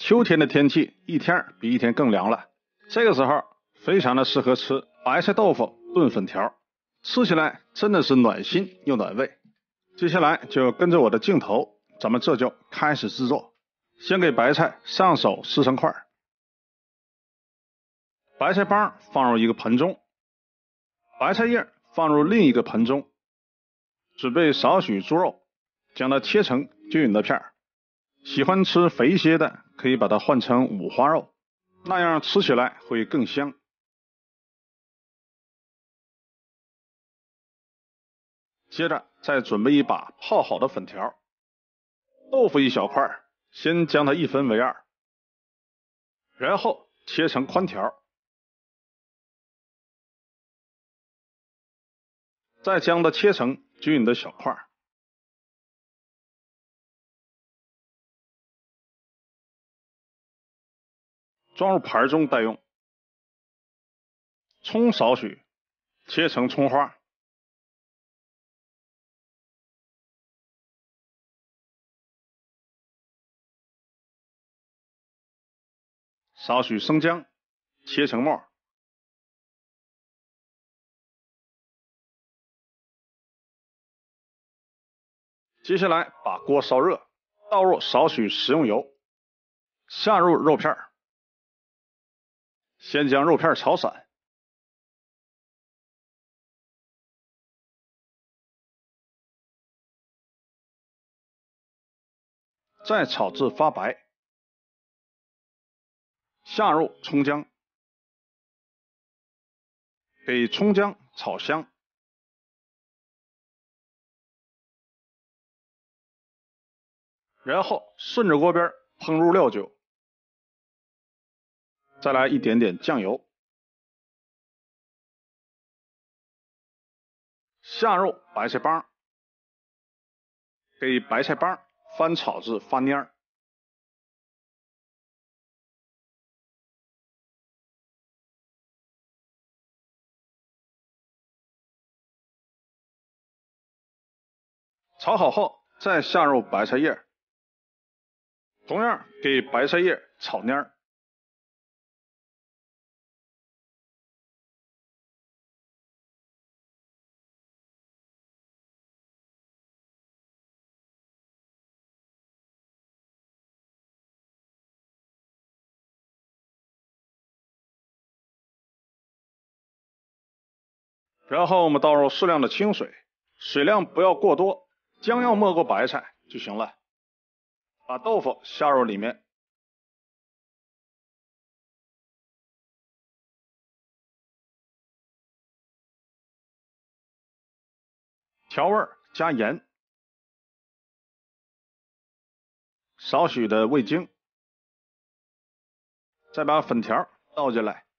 秋天的天气一天比一天更凉了，这个时候非常的适合吃白菜豆腐炖粉条，吃起来真的是暖心又暖胃。接下来就跟着我的镜头，咱们这就开始制作。先给白菜上手撕成块，白菜帮放入一个盆中，白菜叶放入另一个盆中，准备少许猪肉，将它切成均匀的片。喜欢吃肥一些的可以把它换成五花肉，那样吃起来会更香。接着再准备一把泡好的粉条，豆腐一小块，先将它一分为二，然后切成宽条，再将它切成均匀的小块，装入盘中待用。葱少许，切成葱花，少许生姜，切成末。接下来把锅烧热，倒入少许食用油，下入肉片，先将肉片炒散，再炒至发白，下入葱姜，给葱姜炒香，然后顺着锅边烹入料酒，再来一点点酱油，下入白菜帮，给白菜帮翻炒至发蔫，炒好后再下入白菜叶，同样给白菜叶炒蔫。然后我们倒入适量的清水，水量不要过多，将要没过白菜就行了。把豆腐下入里面，调味加盐，少许的味精，再把粉条倒进来，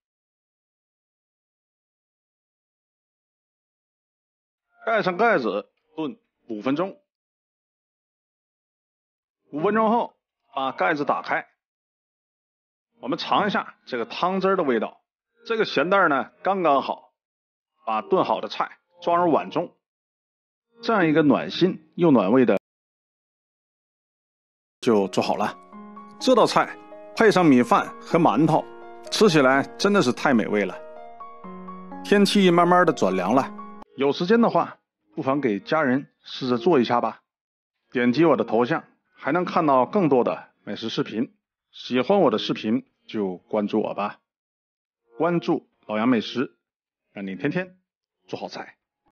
盖上盖子炖5分钟。5分钟后把盖子打开，我们尝一下这个汤汁的味道。这个咸淡呢刚刚好，把炖好的菜装入碗中，这样一个暖心又暖胃的就做好了。这道菜配上米饭和馒头，吃起来真的是太美味了。天气慢慢的转凉了，有时间的话不妨给家人试着做一下吧。点击我的头像还能看到更多的美食视频，喜欢我的视频就关注我吧。关注老杨美食，让你天天做好菜。